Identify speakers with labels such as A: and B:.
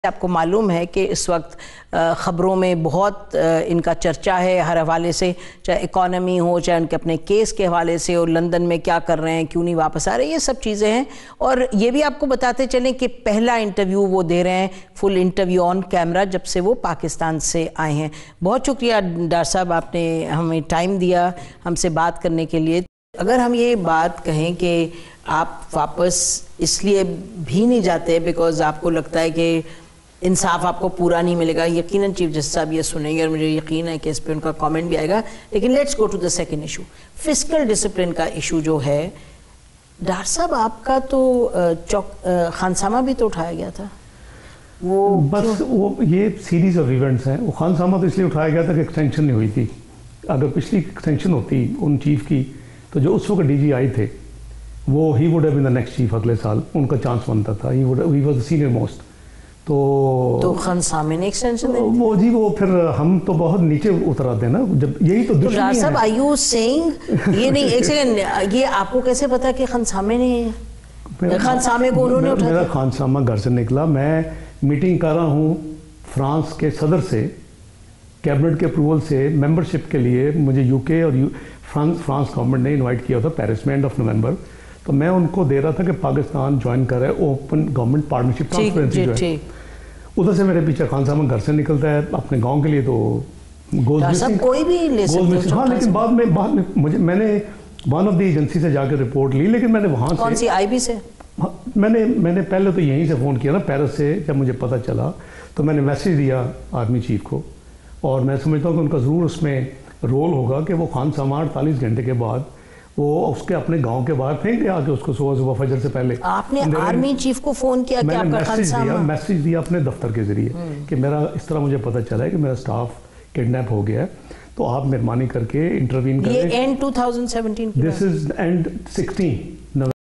A: आपको मालूम है कि इस वक्त ख़बरों में बहुत इनका चर्चा है हर हवाले से, चाहे इकॉनमी हो, चाहे उनके अपने केस के हवाले से, और लंदन में क्या कर रहे हैं, क्यों नहीं वापस आ रहे, ये सब चीज़ें हैं। और ये भी आपको बताते चलें कि पहला इंटरव्यू वो दे रहे हैं, फुल इंटरव्यू ऑन कैमरा, जब से वो पाकिस्तान से आए हैं। बहुत शुक्रिया डॉक्टर साहब, आपने हमें टाइम दिया हमसे बात करने के लिए। अगर हम ये बात कहें कि आप वापस इसलिए भी नहीं जाते बिकॉज आपको लगता है कि इंसाफ आपको पूरा नहीं मिलेगा, यकीनन चीफ जस्टिस साहब ये सुनेंगे और मुझे यकीन है कि इस पर उनका कमेंट भी आएगा, लेकिन let's go to the second issue, fiscal discipline का इशू जो है। डॉक्टर साहब आपका तो खानसामा भी तो उठाया गया था, वो बस
B: वो ये सीरीज ऑफ इवेंट्स हैं। वो खानसामा तो इसलिए उठाया गया था कि एक्सटेंशन नहीं हुई थी। अगर पिछली एक्सटेंशन होती उन चीफ की, तो जो उस वक्त DGI थे वो he would have been the next chief, अगले साल उनका चांस बनता था, he was the senior most. तो
A: खानसामे ने एक्सटेंशन
B: वो जी वो फिर हम तो बहुत नीचे उतर आते हैं ना, जब यही तो दुश्मनी है।
A: साहब, आर यू सेइंग ये नहीं, एक सेकंड, ये आपको कैसे पता कि खानसामे ने खानसामे को उन्होंने उठाया?
B: मेरा खानसामा घर से निकला, मैं मीटिंग कर रहा हूँ फ्रांस के सदर से, कैबिनेट के अप्रूवल से मेंबरशिप के लिए मुझे UK और फ्रांस गवर्नमेंट ने इनवाइट किया था पेरिस में एंड ऑफ नवंबर। तो मैं उनको दे रहा था कि पाकिस्तान ज्वाइन कर रहा है ओपन गवर्नमेंट पार्टनरशिप ट्रांसपेरेंसी जो है। उधर से मेरे पीछे खानसामा घर से निकलता है अपने गांव के लिए, तो
A: कोई भी ले सकता है।
B: हाँ, लेकिन बाद में मैंने वन ऑफ द एजेंसी से जाकर रिपोर्ट ली, लेकिन मैंने वहाँ
A: कौन सी IB से?
B: मैंने पहले तो यहीं से फ़ोन किया ना, पेरिस से जब मुझे पता चला तो मैंने मैसेज दिया आर्मी चीफ को, और मैं समझता हूँ कि उनका ज़रूर उसमें रोल होगा कि वो खानसामा 48 घंटे के बाद वो उसके अपने गांव के बाहर फेंक दिया आके उसको सुबह फजर से पहले।
A: आपने आर्मी चीफ को फोन किया कि आपका खानसामा?
B: मैसेज दिया अपने दफ्तर के जरिए कि मेरा इस तरह मुझे पता चला है कि मेरा स्टाफ किडनैप हो गया है, तो आप मेहरबानी करके इंटरवीन करें।
A: ये एंड 2017
B: दिस इज एंड 16